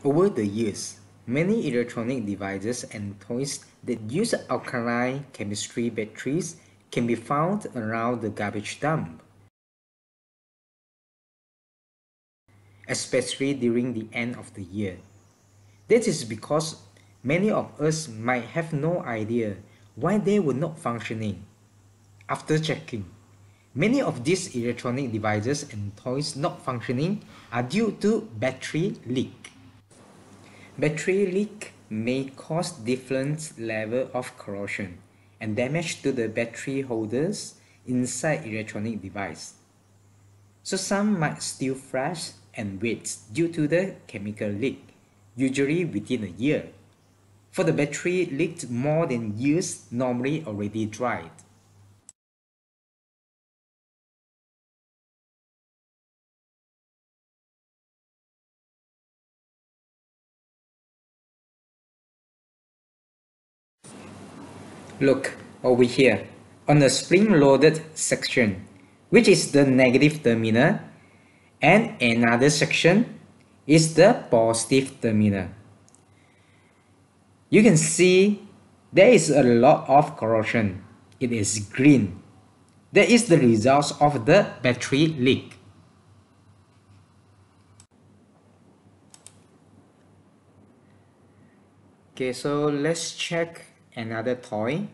Over the years, many electronic devices and toys that use alkaline chemistry batteries can be found around the garbage dump, especially during the end of the year. This is because many of us might have no idea why they were not functioning. After checking, many of these electronic devices and toys not functioning are due to battery leak. Battery leak may cause different level of corrosion and damage to the battery holders inside electronic device. So some might still flash and wait due to the chemical leak, usually within a year. For the battery leaked more than years, normally already dried. Look over here on the spring-loaded section, which is the negative terminal, and another section is the positive terminal. You can see there is a lot of corrosion. It is green. That is the result of the battery leak. Okay, so let's check another toy.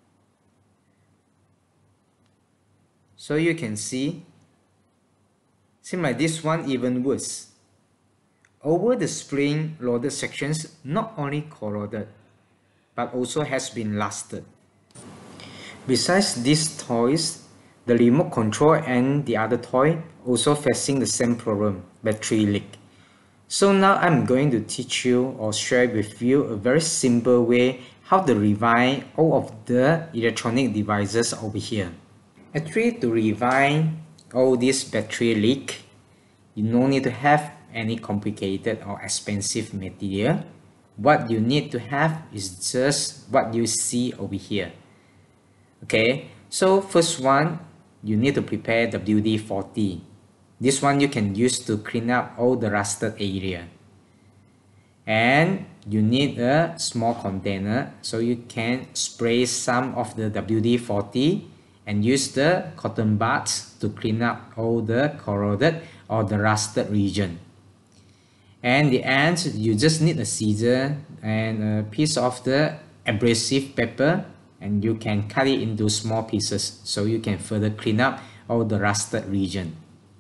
So you can see, seems like this one even worse. Over the spring loaded sections not only corroded, but also has been rusted. Besides these toys, the remote control and the other toy also facing the same problem, battery leak. So now I'm going to teach you or share with you a very simple way how to rewind all of the electronic devices over here. Actually, to rewind all this battery leak, you no need to have any complicated or expensive material. What you need to have is just what you see over here. Okay, so first one, you need to prepare WD-40. This one you can use to clean up all the rusted area. And you need a small container so you can spray some of the WD-40 and use the cotton buds to clean up all the corroded or the rusted region. And the end, you just need a scissor and a piece of the abrasive paper, and you can cut it into small pieces so you can further clean up all the rusted region.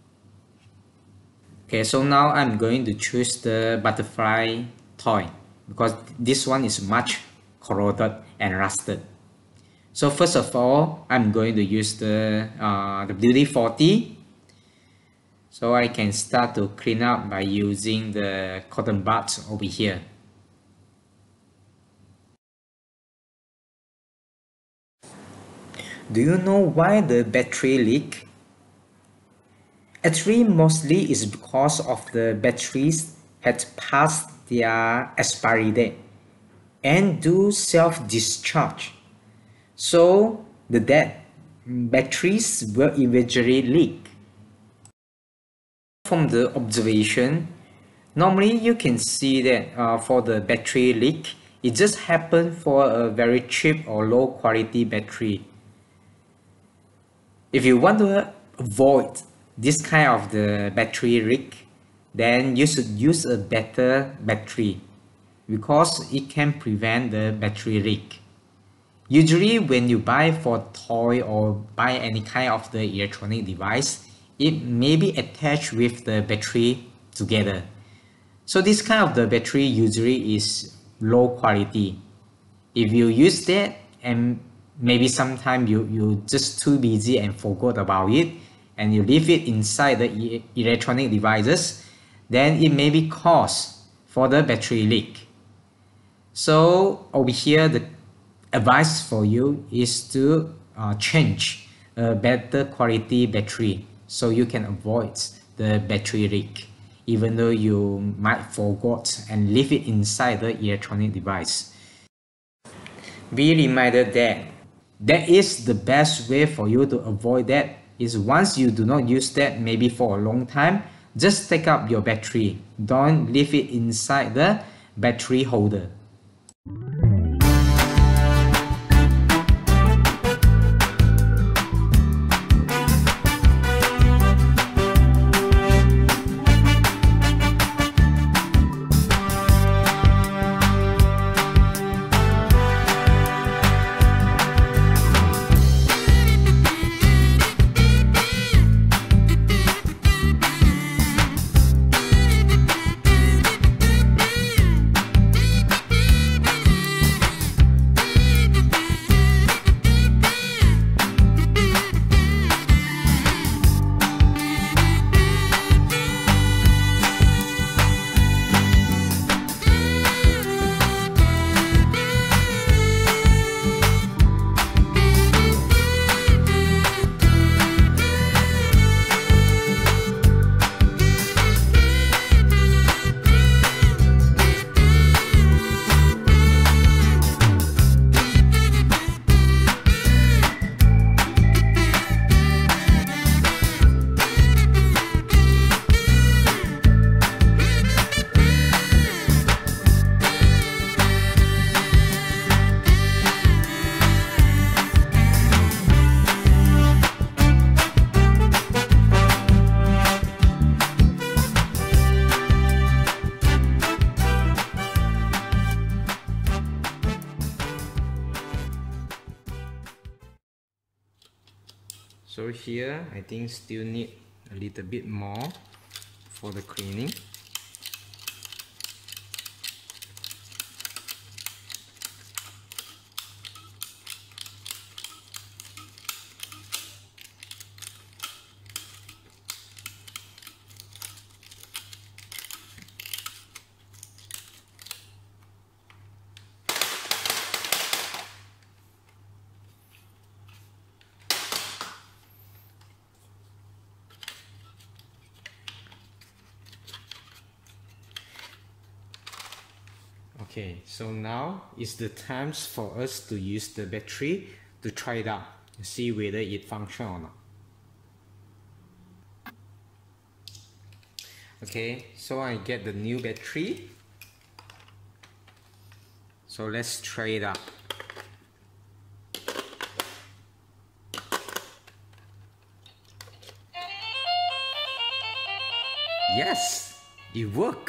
Okay, so now I'm going to choose the butterfly toy because this one is much corroded and rusted. So first of all, I'm going to use the WD-40. So I can start to clean up by using the cotton buds over here. Do you know why the battery leak? Actually, mostly is because of the batteries had passed their expiry date and do self-discharge. So the dead batteries will eventually leak. From the observation, normally you can see that for the battery leak, it just happened for a very cheap or low quality battery. If you want to avoid this kind of the battery leak, then you should use a better battery because it can prevent the battery leak. Usually when you buy for toy or buy any kind of the electronic device, it may be attached with the battery together. So this kind of the battery usually is low quality. If you use that and maybe sometime you just too busy and forgot about it and you leave it inside the electronic devices, then it may be cause for the battery leak. So over here, the advice for you is to change a better quality battery so you can avoid the battery leak, even though you might forget and leave it inside the electronic device. Be reminded that is the best way for you to avoid that is once you do not use that maybe for a long time, just take out your battery. Don't leave it inside the battery holder. So here I think still need a little bit more for the cleaning. Okay, so now is the time for us to use the battery to try it out and see whether it functions or not. Okay, so I get the new battery. So let's try it out. Yes, it works.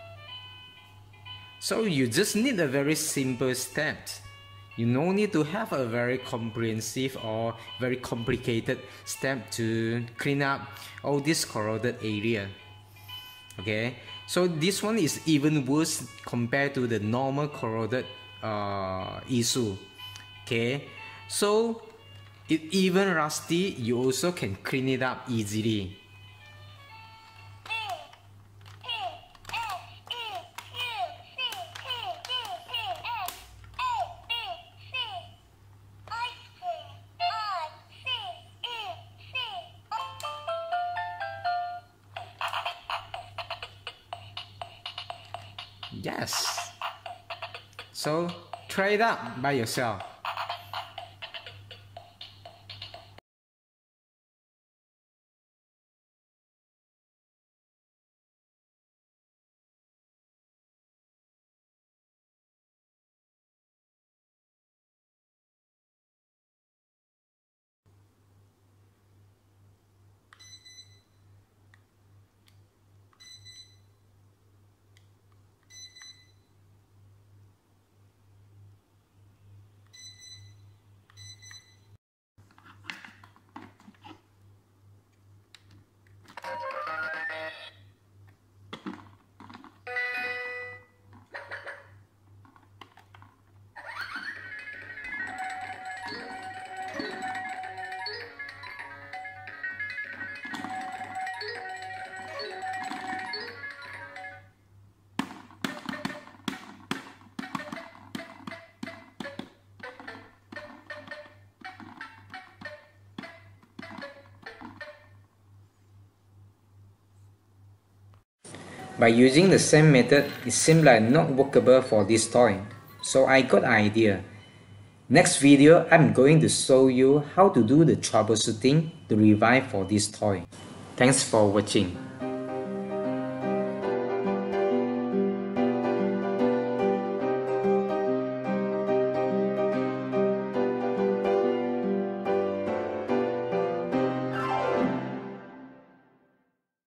So you just need a very simple step. You no need to have a very comprehensive or very complicated step to clean up all this corroded area. Okay, so this one is even worse compared to the normal corroded issue. Okay, so if even rusty, you also can clean it up easily. Yes. So try it out by yourself. By using the same method, it seems like not workable for this toy. So I got an idea. Next video, I'm going to show you how to do the troubleshooting to revive for this toy. Thanks for watching.